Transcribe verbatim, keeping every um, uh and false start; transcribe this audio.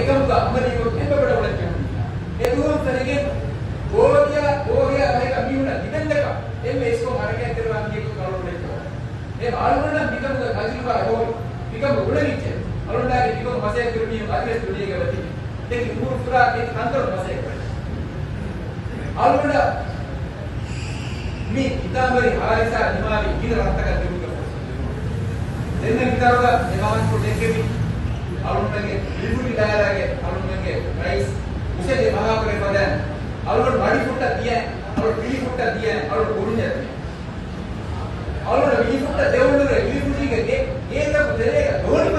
එකමුක අමරියෝ එම්බබඩ වලට ඒ දුවම් තනගේ ඕගියා ඕගියා මේක මියුණ දිදෙන්දක එම්මේ ඉස්කෝ මාර්ගය කරනවා කියක කවුරුද ඒ ආලුණා මිකමුක කජිලුවා හෝ මිකමුක උඩනිච්ච අලුණාගේ මිකමුක මසය කරමිය ආදිස් තුලියක වෙති දෙක නූර් පුරා ඒ තන්තර මසය කරා ආලුණා මේ ඉතාමරි ආරිසා නිමාවි ඉන රත්තක දෙමුක දෙන්න විතරව එනවන් පොඩෙකෙමි අලුණගේ ලිබුටි ඩයරගේ අලුණගේ රයිස් උසේ මහා කරේ පදන් අලුණ මඩි පුට්ට තිය අලුණ පිලි පුට්ට තිය අලුණ කුරුඤ්ඤ අලුණ පිලි පුට්ට දෙවුණුගේ ලිබුටිගේ ඒකම දෙලේක දෝනි